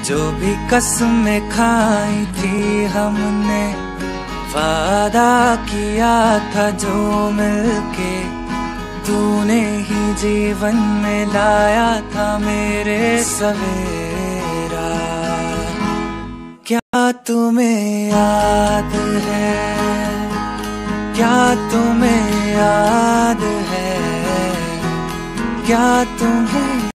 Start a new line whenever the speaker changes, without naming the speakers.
जो भी कसमें खाई थी हमने, वादा किया था जो मिलके, तूने ही जीवन में लाया था मेरे सवेरा। क्या तुम्हें याद है, क्या तुम्हें याद है, क्या तुम्हें